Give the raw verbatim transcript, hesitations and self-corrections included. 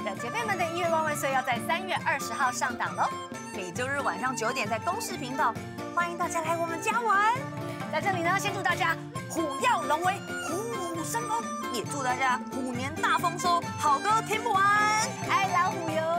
的姐妹们的音乐万万岁要在三月二十号上档喽， 每周日晚上九点在公视频道，欢迎大家来我们家玩。 在这里呢，先祝大家虎耀龙威， 虎虎生风，也祝大家虎年大丰收，好歌听不完， 爱老虎哟。